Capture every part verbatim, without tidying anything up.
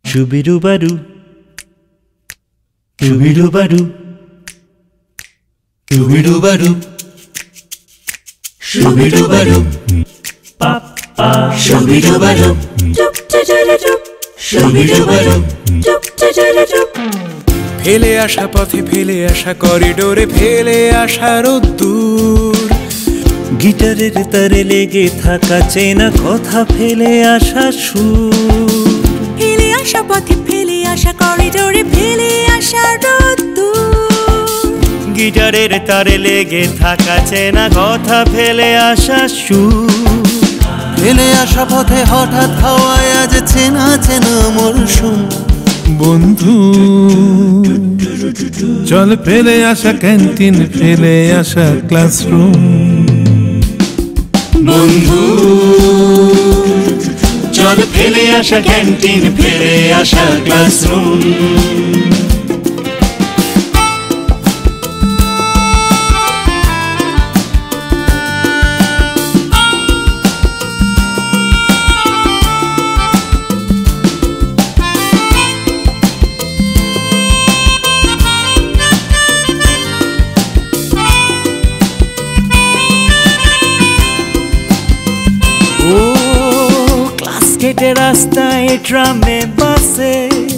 Shooby-doo-ba-doo, shooby-doo-ba-doo, shooby-doo-ba-doo, shooby-doo-ba-doo, pa-pa, shooby-doo-ba-doo, doop-da-da-da-doo, shooby-doo-ba-doo, doop-da-da-da-doo. ফেলে আসা পথে ফেলে আসা করিডোরে ফেলে আসা রোদ্দুর, গিটারের তারে লেগে থাকা চেনা কথা ফেলে আসা সুর, ফেলে আসা পথে ফেলে আসা করিডোরে ফেলে আসা রোদ্দুর, গিটারের তারে লেগে থাকা চেনা কথা ফেলে আসা সুর, ফেলে আসা পথে হঠাৎ হাওয়ায় আজ চেনা চেনা মরশুম। বন্ধু চল ফেলে আসা ক্যান্টিন ফেলে আসা ক্লাসরুম, বন্ধু চল ফেলে আসা ক্যান্টিন ফেলে আসা ক্লাসরুম। কেটে রাস্তায় ট্রামে বাসে,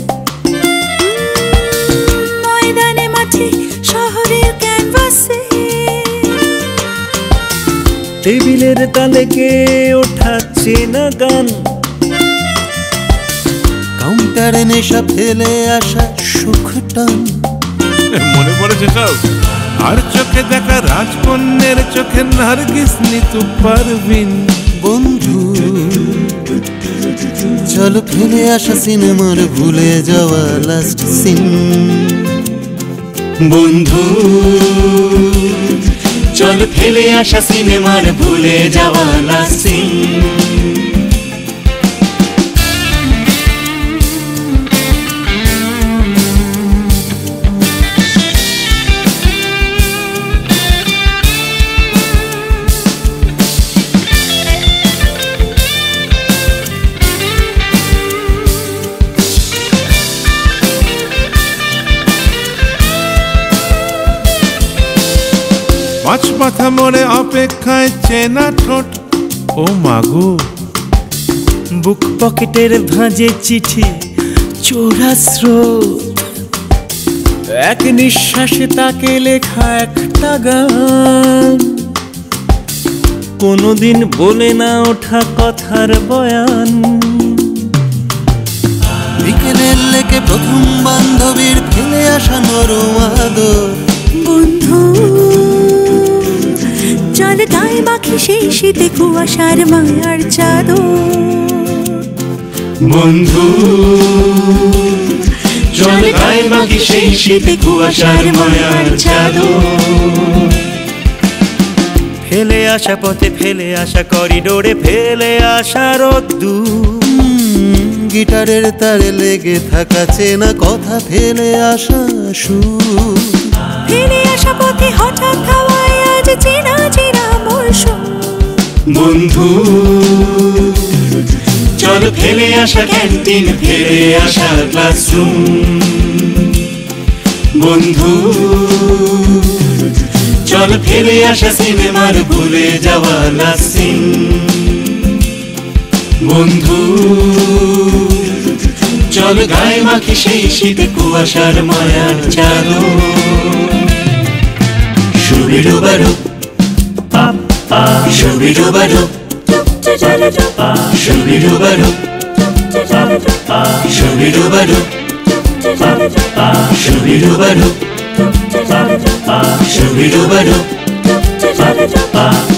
ময়দানে মাঠে শহরের ক্যানভাসে, টেবিলের তালে কে ওঠাচ্ছে না গান, কাউন্টারে নেশা ফেলে আসা সুখ টান। মনে পড়েছে সব? আর চোখে দেখা রাজকন্যের চোখে নার্গিস নিতু পারবিন। বন্ধু চল ফেলে আসা সিনেমার ভুলে যাওয়া লাস্ট সিন, বন্ধু চল ফেলে আসা সিনেমার ভুলে যাওয়া লাস্ট সিন। পাঁচ মাথা মোড়ে অপেক্ষায় চেনা ঠোঁট, ও মাগো বুক পকেটের ভাঁজে চিঠি চোরা স্রোত, এক নিঃশ্বাসে তাকে লেখা একটা গান, কোনোদিন বলে না ওঠা কথার বয়ান, বিকেলের লেকে প্রথম বান্ধবীর ফেলে আসা নরম আদর। বন্ধু চল গায়ে মাখি সেই শীতে কুয়াশার মায়ার চাদর, বন্ধু চল গায়ে মাখি সেই শীতে কুয়াশার মায়ার চাদর, ফেলে আসা পথে ফেলে আসা করিডোরে ফেলে আসা রোদ্দুর, গিটারের তারে লেগে থাকা চেনা কথা ফেলে আসা সুর, ফেলে আসা পথে হঠাৎ হাওয়ায় আজ চেনা চেনা মরশুম। বন্ধু চল ফেলে আসা ক্যান্টিন ফেলে আসা ক্লাসরুম, বন্ধু চল ফেলে আসা সিনেমার ভুলে যাওয়া লাস্ট সিন, বন্ধু চল গায়ে মাখি সেই শীতে কুয়াশার মায়ার চাদর। Shooby-doo-ba-doo, pa-pa, shooby-doo-ba-doo, doop-da-da-da-doo, shooby-doo-ba-doo, doop-da-da-da-doo, shooby-doo-ba-doo, doop-da-da-da-doo, shooby-doo-ba-doo, doop-da-da-da-doo, shooby-doo-ba-doo, doop-da-da-da-doo.